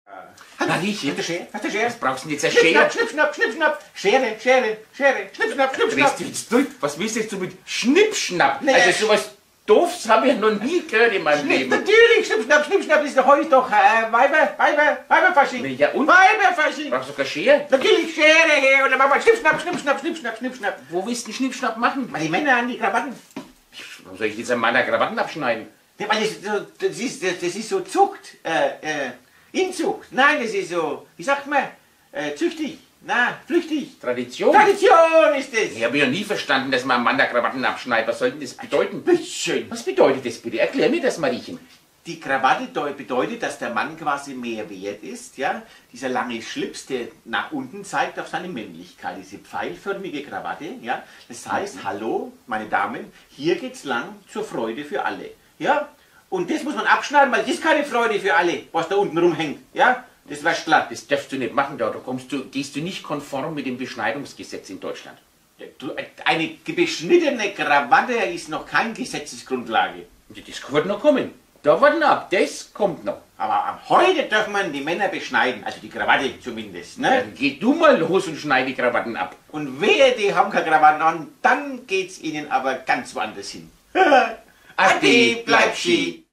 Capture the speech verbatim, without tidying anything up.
Na, Riechen. Hast du Schere? Hast du Schere? Was brauchst du denn jetzt? Eine Schere? Schnipp, schnapp, schnipp, schnapp. Schere, Schere, Schere. Schnipp, schnapp, schnipp, schnapp. Drehst du jetzt durch? Was willst du jetzt so mit Schnippschnapp? Nee, Also sowas Doofs habe ich noch nie gehört in meinem Schnipp, Leben. natürlich, schnipp, schnapp, schnipp, schnapp ist doch heute doch äh, Weiber, Weiber, Weiberfasching. Ja, und? Weiberfasching. Brauchst du keine Schere? Natürlich Schere her und dann machen wir Schnipp, schnapp, schnipp, schnapp, schnipp, schnapp, schnipp, schnapp. Wo willst du einen Schnippschnapp machen? Mal die Männer an die Krawatten. Warum soll ich jetzt an meiner Krawatten abschneiden? Ja, weil das, so- das, ist, das, das ist so Zucht, äh, äh, Inzucht. Nein, das ist so, wie sagt man, äh, züchtig. Na, flüchtig. Tradition? Tradition ist es. Ich habe ja nie verstanden, dass man am Mann der Krawatten abschneidet. Was soll denn das bedeuten? Bitteschön. Was bedeutet das bitte? Erklär mir das, Mariechen. Die Krawatte deu- bedeutet, dass der Mann quasi mehr wert ist, ja. Dieser lange Schlips, der nach unten zeigt auf seine Männlichkeit, diese pfeilförmige Krawatte, ja. Das heißt, hallo, meine Damen, hier geht's lang zur Freude für alle, ja. Und das muss man abschneiden, weil das ist keine Freude für alle, was da unten rumhängt, ja. Das wäscht glatt. Das darfst du nicht machen, da, da kommst du, gehst du nicht konform mit dem Beschneidungsgesetz in Deutschland. Du, eine beschnittene Krawatte ist noch keine Gesetzesgrundlage. Das wird noch kommen. Da warten wir ab, das kommt noch. Aber ab heute darf man die Männer beschneiden, also die Krawatte zumindest, ne? Dann geh du mal los und schneide die Krawatten ab. Und wehe, die haben keine Krawatten an, dann geht's ihnen aber ganz woanders hin. Ade, bleib Ski.